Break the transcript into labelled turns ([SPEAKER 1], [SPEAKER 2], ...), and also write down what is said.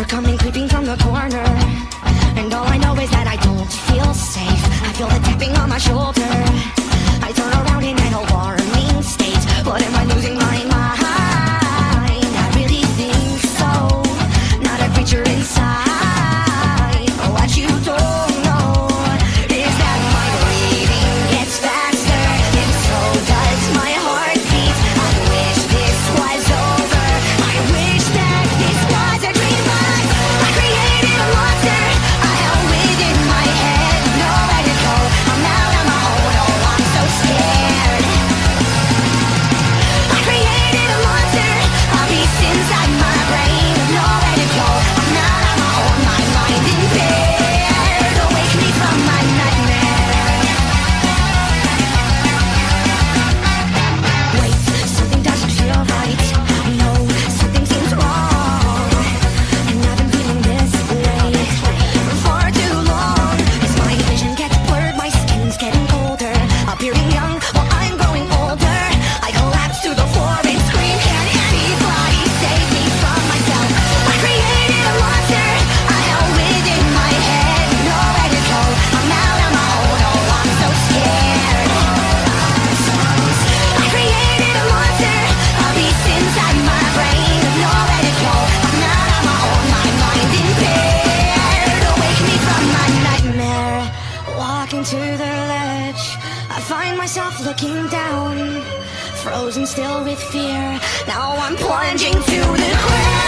[SPEAKER 1] They're coming creeping from the corner, and all I know is that I don't feel safe. I feel the tapping on my shoulder. I turn around in an alarming state. But am I losing my mind? I really think so. Not a creature inside. What you don't know is that my breathing gets faster, and so does my heartbeat. I wish this was over. I wish that this was a dream, but I created a monster. I held within my head, nowhere to go. I'm out on my own, oh, I'm so scared. I created a monster, a beast inside my brain, nowhere to go. I'm out on my own, my mind impaired. Awake me from my nightmare. Wait, something doesn't feel right. No, something seems wrong. And I've been feeling this way for far too long. As my vision gets blurred, my skin's getting colder. Appearing young while I'm growing older. I collapse to the floor and scream, can anybody save me from myself? I created a monster. I held within my head, nowhere to go. I'm out on my own, oh, I'm so scared. I created a monster, a beast inside my brain, nowhere to go. I'm out on my own, my mind impaired. Awake me from my nightmare. Walking to the ledge, I find myself looking down, frozen still with fear. Now I'm plunging to the ground.